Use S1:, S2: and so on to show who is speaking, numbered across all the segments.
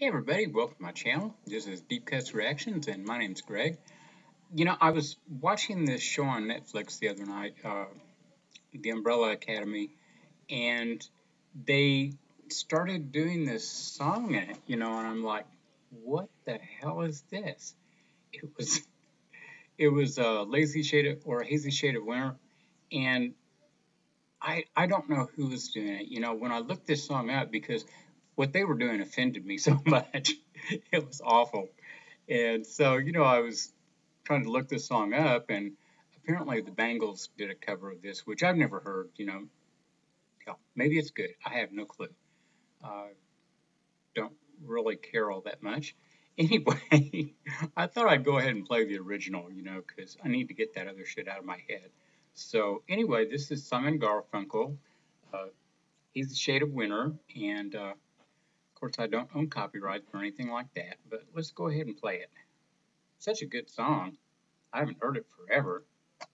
S1: Hey everybody, welcome to my channel. This is Deep Cuts Reactions and my name's Greg. I was watching this show on Netflix the other night, The Umbrella Academy, and they started doing this song in it, and I'm like, what the hell is this? It was it was Lazy Shade of, or Hazy Shade of Winter, and I don't know who was doing it. When I looked this song up, because what they were doing offended me so much. It was awful. And so, I was trying to look this song up, and apparently the Bangles did a cover of this, which I've never heard. Hell, maybe it's good. I have no clue. Uh, don't really care all that much. Anyway, I thought I'd go ahead and play the original, because I need to get that other shit out of my head. So, anyway, this is Simon Garfunkel. Uh, he's the Shade of Winter, and of course, I don't own copyright or anything like that, but let's go ahead and play it. Such a good song. I haven't heard it forever.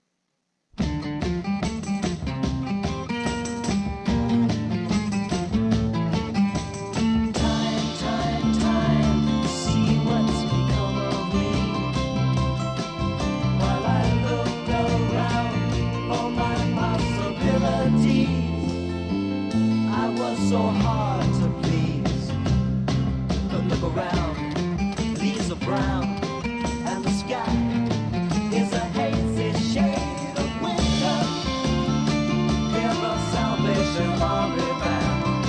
S2: So hard to please, but look around, leaves are brown, and the sky is a hazy shade of winter. Hear the Salvation Army band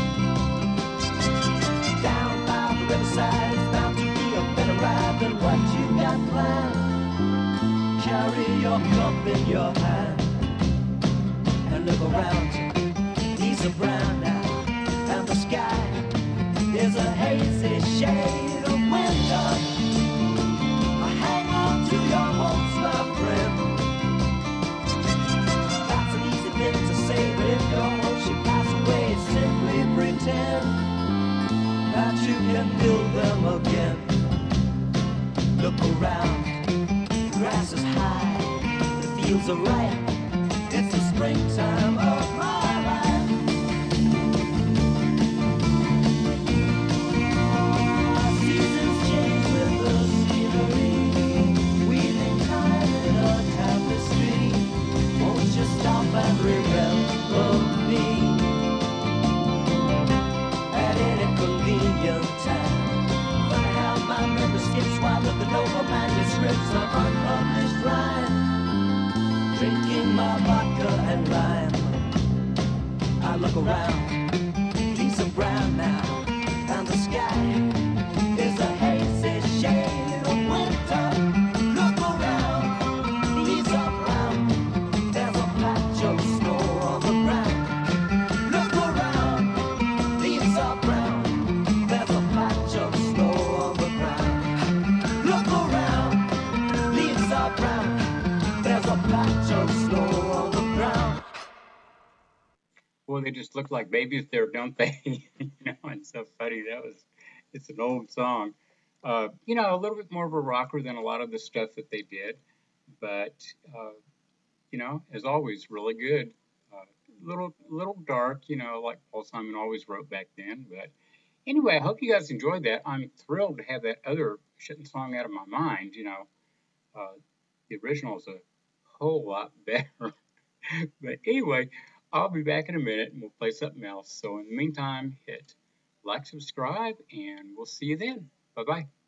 S2: down by the riverside. It's bound to be a better ride than what you got planned. Carry your cup in your hand and look around. Leaves are brown now, and the sky is a hazy shade of winter. Hang on to your hopes, my friend. That's an easy thing to say, but if your hopes should pass away, simply pretend that you can build them again. Look around, the grass is high, the fields are ripe. It's the springtime of my life. And remember me at any convenient time. Funny how my memory skips while looking over manuscripts of unpublished rhyme. Drinking my vodka and lime, I look around, leaves are brown now, and the sky is a hazy shade of winter. Look around, leaves are brown. There's a patch of snow on the ground. Look around, leaves are brown. There's a patch of snow on the ground. Look around, leaves are brown. There's a patch of snow on the ground.
S1: Well, they just look like babies there, don't they? It's so funny. It's an old song. A little bit more of a rocker than a lot of the stuff that they did, but as always, really good. Uh, little dark, like Paul Simon always wrote back then. But anyway, I hope you guys enjoyed that. I'm thrilled to have that other shitting song out of my mind. Uh, the original is a whole lot better. But anyway, I'll be back in a minute and we'll play something else. So in the meantime, hit like, subscribe, and we'll see you then. Bye bye.